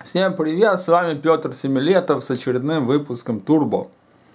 Всем привет, с вами Петр Семилетов с очередным выпуском Turbo.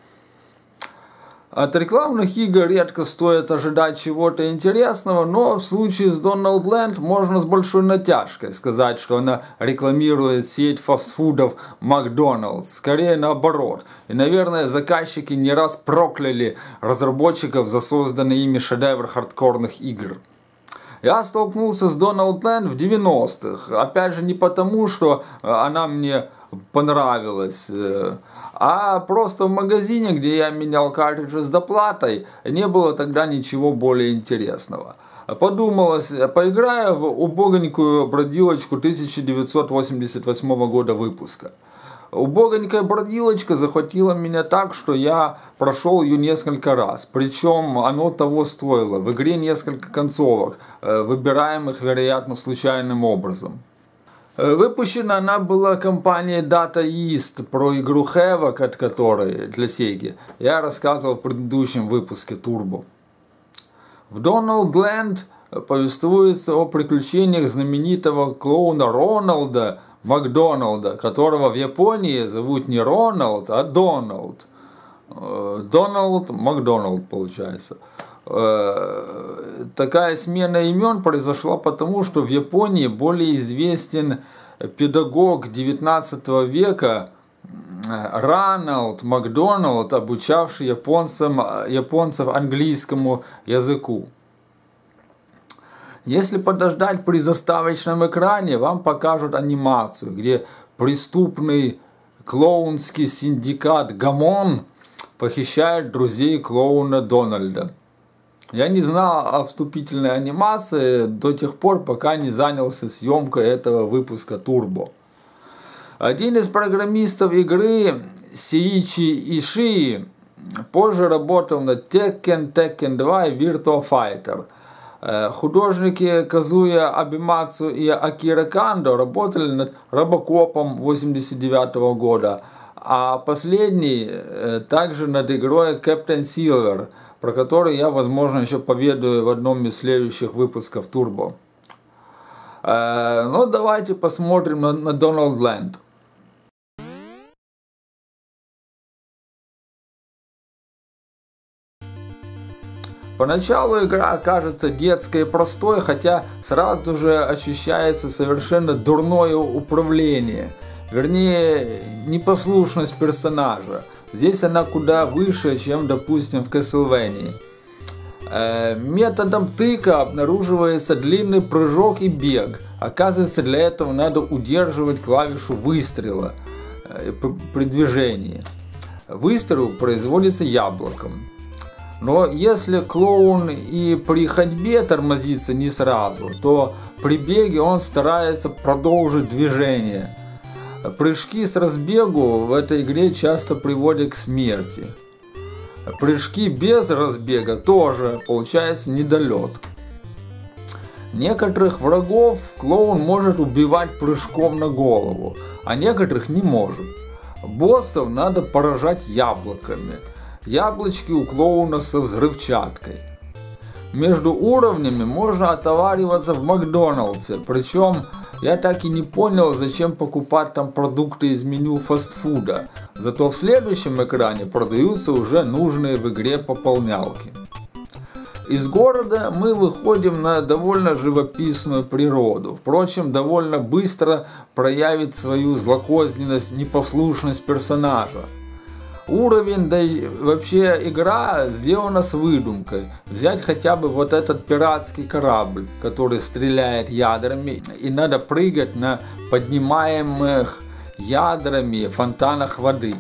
От рекламных игр редко стоит ожидать чего-то интересного, но в случае с Donald Land можно с большой натяжкой сказать, что она рекламирует сеть фастфудов Макдоналдс, скорее наоборот. И, наверное, заказчики не раз прокляли разработчиков за созданный ими шедевр хардкорных игр. Я столкнулся с Donald Land в 90-х, опять же не потому, что она мне понравилась, а просто в магазине, где я менял картриджи с доплатой, не было тогда ничего более интересного. Подумалось, поиграю в убогонькую бродилочку 1988 года выпуска. Убогонькая бродилочка захватила меня так, что я прошел ее несколько раз. Причем оно того стоило. В игре несколько концовок, выбираемых, вероятно, случайным образом. Выпущена она была компанией Data East, про игру Havoc, от которой для Sega я рассказывал в предыдущем выпуске Turbo. В Donald Land повествуется о приключениях знаменитого клоуна Роналда Макдоналда, которого в Японии зовут не Роналд, а Дональд. Дональд Макдоналд получается. Такая смена имен произошла потому, что в Японии более известен педагог 19 века Роналд Макдоналд, обучавший японцев английскому языку. Если подождать при заставочном экране, вам покажут анимацию, где преступный клоунский синдикат Гамон похищает друзей клоуна Дональда. Я не знал о вступительной анимации до тех пор, пока не занялся съемкой этого выпуска Turbo. Один из программистов игры, Сеичи Ишии, позже работал над Tekken 2 и Virtua Fighter. Художники Казуя Абимацу и Акира Кандо работали над Робокопом 1989 года, а последний также над игрой Captain Silver, про которую я, возможно, еще поведаю в одном из следующих выпусков Turbo. Но давайте посмотрим на Donald Land. Поначалу игра кажется детской и простой, хотя сразу же ощущается совершенно дурное управление, вернее, непослушность персонажа. Здесь она куда выше, чем, допустим, в Castlevania. Методом тыка обнаруживается длинный прыжок и бег. Оказывается, для этого надо удерживать клавишу выстрела при движении. Выстрел производится яблоком. Но если клоун и при ходьбе тормозится не сразу, то при беге он старается продолжить движение. Прыжки с разбегу в этой игре часто приводят к смерти. Прыжки без разбега тоже получается недолет. Некоторых врагов клоун может убивать прыжком на голову, а некоторых не может. Боссов надо поражать яблоками. Яблочки у клоуна со взрывчаткой. Между уровнями можно отовариваться в Макдоналдсе, причем я так и не понял, зачем покупать там продукты из меню фастфуда. Зато в следующем экране продаются уже нужные в игре пополнялки. Из города мы выходим на довольно живописную природу. Впрочем, довольно быстро проявит свою злокозненность, непослушность персонажа. Уровень, да и вообще игра сделана с выдумкой. Взять хотя бы вот этот пиратский корабль, который стреляет ядрами, и надо прыгать на поднимаемых ядрами фонтанах воды.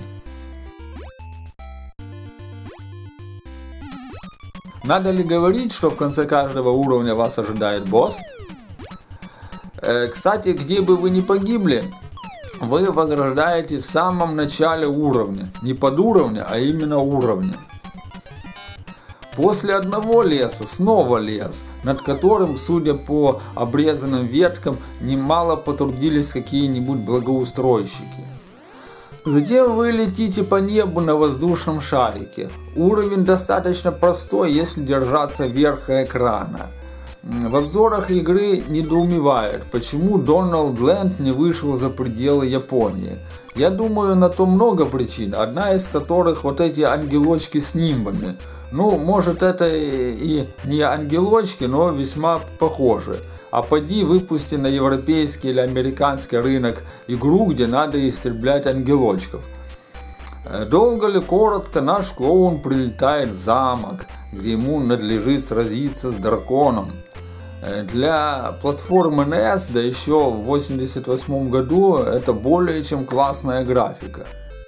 Надо ли говорить, что в конце каждого уровня вас ожидает босс? Кстати, где бы вы ни погибли, вы возрождаете в самом начале уровня. Не под уровня, а именно уровня. После одного леса снова лес, над которым, судя по обрезанным веткам, немало потрудились какие-нибудь благоустройщики. Затем вы летите по небу на воздушном шарике. Уровень достаточно простой, если держаться верха экрана. В обзорах игры недоумевают, почему Donald Land не вышел за пределы Японии. Я думаю, на то много причин, одна из которых вот эти ангелочки с нимбами. Ну, может, это и не ангелочки, но весьма похожи. А поди выпусти на европейский или американский рынок игру, где надо истреблять ангелочков. Долго ли, коротко, наш клоун прилетает в замок, где ему надлежит сразиться с драконом. Для платформы NES, да еще в 1988 году, это более чем классная графика.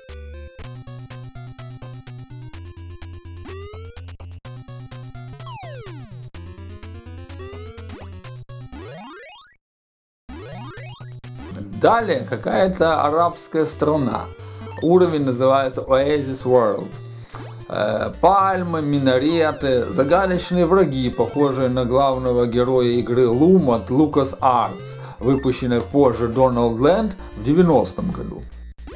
Далее какая-то арабская страна. Уровень называется Oasis World. Пальмы, минареты, загадочные враги, похожие на главного героя игры Loom от LucasArts, выпущенной позже Donald Land в 90-м году.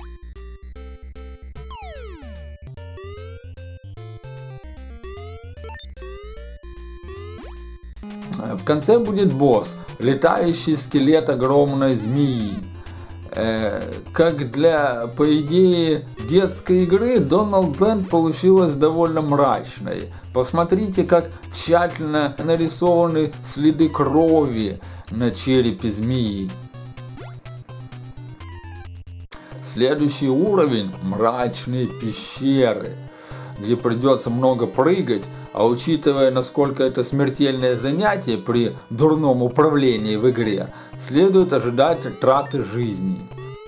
В конце будет босс, летающий скелет огромной змеи. Как для, по идее, детской игры, Donald Land получилась довольно мрачной. Посмотрите, как тщательно нарисованы следы крови на черепе змеи. Следующий уровень – мрачные пещеры, где придется много прыгать, а учитывая, насколько это смертельное занятие при дурном управлении в игре, следует ожидать траты жизни.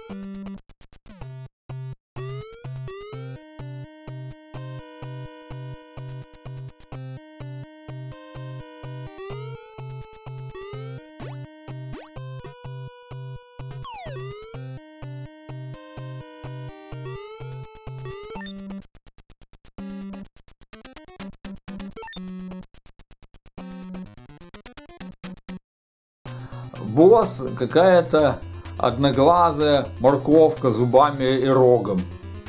Босс какая-то одноглазая морковка с зубами и рогом.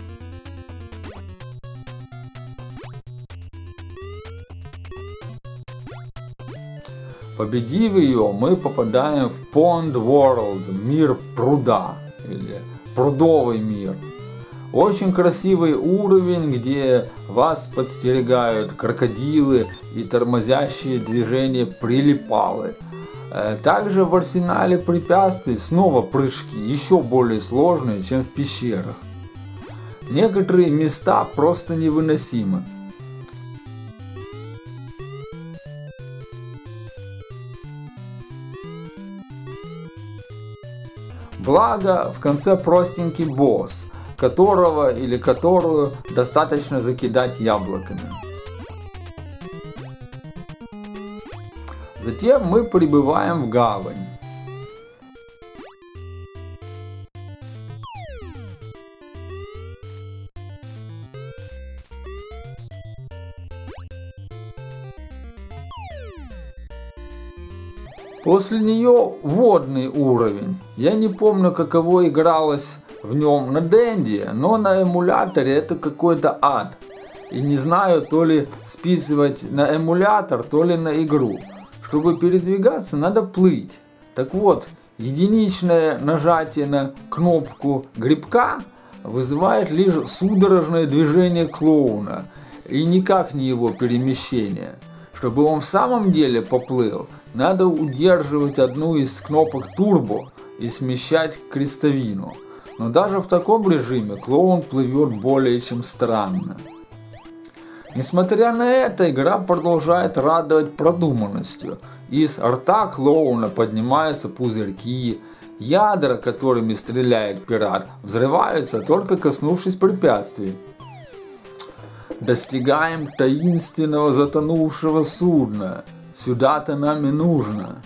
Победив ее, мы попадаем в Pond World, мир пруда, или прудовый мир. Очень красивый уровень, где вас подстерегают крокодилы и тормозящие движения прилипалы. Также в арсенале препятствий снова прыжки, еще более сложные, чем в пещерах. Некоторые места просто невыносимы. Благо, в конце простенький босс, которого или которую достаточно закидать яблоками. Затем мы прибываем в гавань. После нее водный уровень. Я не помню, каково игралось в нем на Денди, но на эмуляторе это какой-то ад. И не знаю, то ли списывать на эмулятор, то ли на игру. Чтобы передвигаться, надо плыть. Так вот, единичное нажатие на кнопку грибка вызывает лишь судорожное движение клоуна, и никак не его перемещение. Чтобы он в самом деле поплыл, надо удерживать одну из кнопок турбо и смещать крестовину. Но даже в таком режиме клоун плывет более чем странно. Несмотря на это, игра продолжает радовать продуманностью. Из рта клоуна поднимаются пузырьки, ядра, которыми стреляет пират, взрываются, только коснувшись препятствий. Достигаем таинственного затонувшего судна. Сюда-то нам и нужно.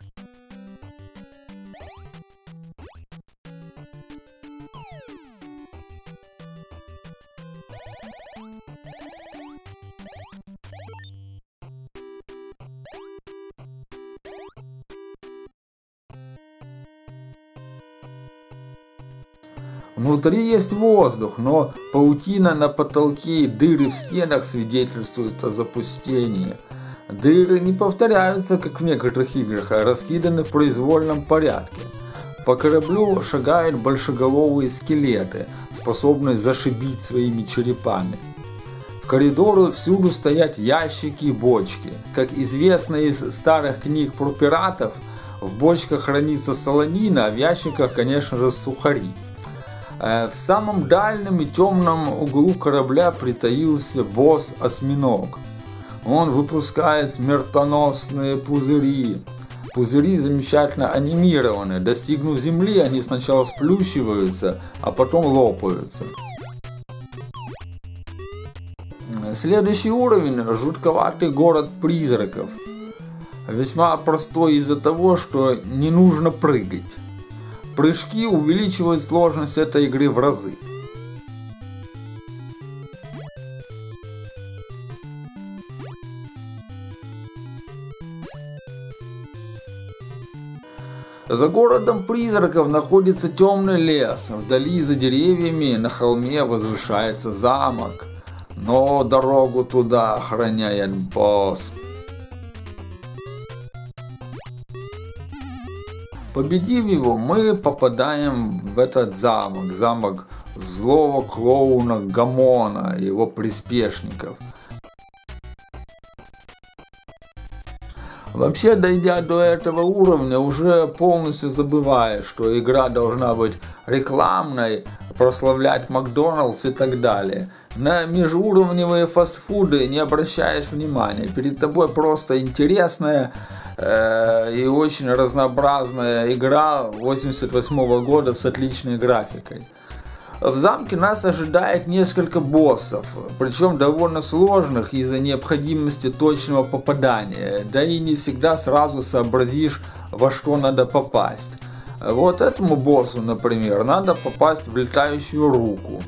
Внутри есть воздух, но паутина на потолке и дыры в стенах свидетельствуют о запустении. Дыры не повторяются, как в некоторых играх, а раскиданы в произвольном порядке. По кораблю шагают большеголовые скелеты, способные зашибить своими черепами. В коридору всюду стоят ящики и бочки. Как известно из старых книг про пиратов, в бочках хранится солонина, а в ящиках, конечно же, сухари. В самом дальнем и темном углу корабля притаился босс-осьминог. Он выпускает смертоносные пузыри. Пузыри замечательно анимированы. Достигнув земли, они сначала сплющиваются, а потом лопаются. Следующий уровень – жутковатый город призраков. Весьма простой из-за того, что не нужно прыгать. Прыжки увеличивают сложность этой игры в разы. За городом призраков находится темный лес. Вдали за деревьями на холме возвышается замок. Но дорогу туда охраняет босс. Победив его, мы попадаем в этот замок. Замок злого клоуна Гамона и его приспешников. Вообще, дойдя до этого уровня, уже полностью забываешь, что игра должна быть рекламной, прославлять Макдоналдс и так далее. На межуровневые фастфуды не обращаешь внимания. Перед тобой просто интересная и очень разнообразная игра 1988 года с отличной графикой. В замке нас ожидает несколько боссов, причем довольно сложных из-за необходимости точного попадания, да и не всегда сразу сообразишь, во что надо попасть. Вот этому боссу, например, надо попасть в летающую руку.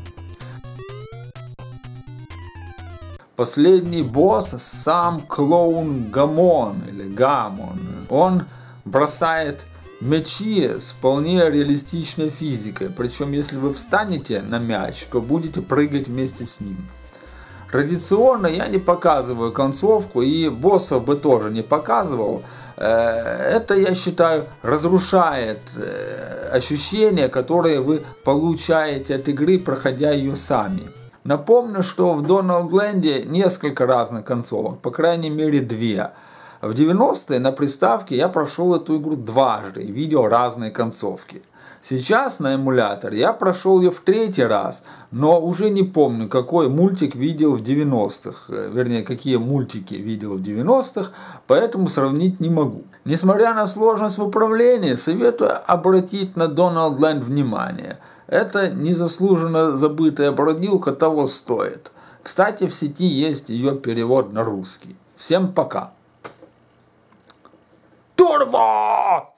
Последний босс сам клоун Гамон или Гамон. Он бросает мячи с вполне реалистичной физикой, причем если вы встанете на мяч, то будете прыгать вместе с ним. Традиционно я не показываю концовку и боссов бы тоже не показывал. Это, я считаю, разрушает ощущения, которые вы получаете от игры, проходя ее сами. Напомню, что в Donaldland несколько разных концовок, по крайней мере 2. В 90-е на приставке я прошел эту игру дважды и видел разные концовки. Сейчас на эмуляторе я прошел ее в 3-й раз, но уже не помню, какой мультик видел в 90-х, вернее, какие мультики видел в 90-х, поэтому сравнить не могу. Несмотря на сложность в управлении, советую обратить на Donaldland внимание. Это незаслуженно забытая бродилка того стоит. Кстати, в сети есть ее перевод на русский. Всем пока! Турбо!